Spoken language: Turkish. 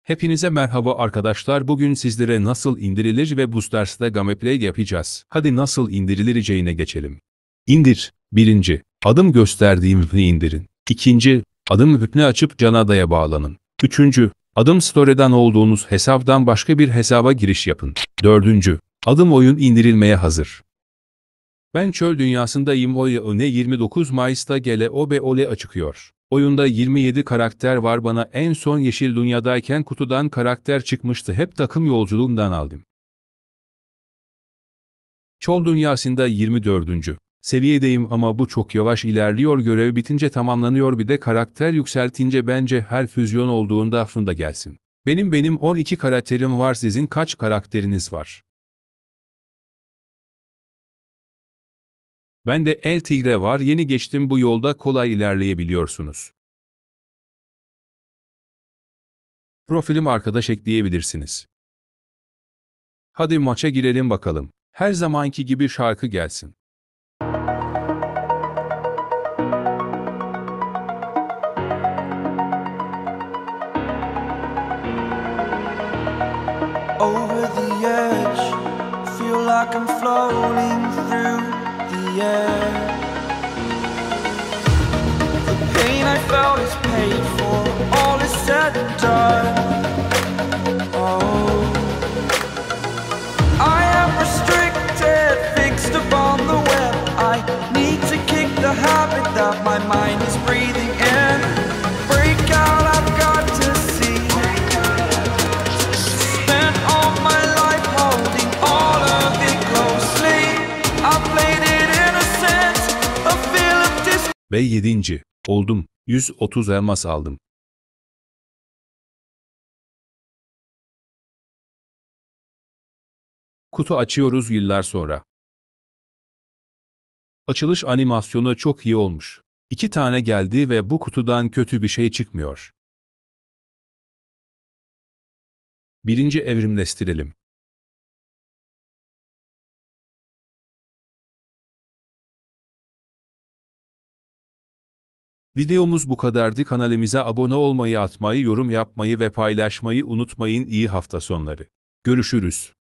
Hepinize merhaba arkadaşlar. Bugün sizlere nasıl indirilir ve bu derste gameplay yapacağız. Hadi nasıl indirileceğine geçelim. İndir. 1. Adım gösterdiğim ipni indirin. 2. Adım ipni açıp Canada'ya bağlanın. 3. Adım story'den olduğunuz hesaptan başka bir hesaba giriş yapın. 4. Adım oyun indirilmeye hazır. Ben çöl dünyasındayım. Oyun 29 Mayıs'ta GLOBOL çıkıyor. Oyunda 27 karakter var. Bana en son Yeşil Dünya'dayken kutudan karakter çıkmıştı. Hep takım yolculuğundan aldım. Çöl dünyasında 24. seviyedeyim ama bu çok yavaş ilerliyor. Görev bitince tamamlanıyor. Bir de karakter yükseltince bence her füzyon olduğunda aklında gelsin. Benim 12 karakterim var. Sizin kaç karakteriniz var? Bende El Tigre var. Yeni geçtim, bu yolda kolay ilerleyebiliyorsunuz. Profilim arkadaş ekleyebilirsiniz. Hadi maça girelim bakalım. Her zamanki gibi şarkı gelsin. Over the edge, feel like I'm floating through the air. The pain I felt is paid for, all is said and done. Oh, I am restricted, fixed upon the web. I need to kick the habit that my mind is breathing in. Break out, I've got to see. Spent all my life holding all of it closely. I played it innocent, a feel of dis. Ve 7. oldum. 130 elmas aldım. Kutu açıyoruz yıllar sonra. Açılış animasyonu çok iyi olmuş. 2 tane geldi ve bu kutudan kötü bir şey çıkmıyor. 1. evrimleştirelim. Videomuz bu kadardı. Kanalımıza abone olmayı, atmayı, yorum yapmayı ve paylaşmayı unutmayın. İyi hafta sonları. Görüşürüz.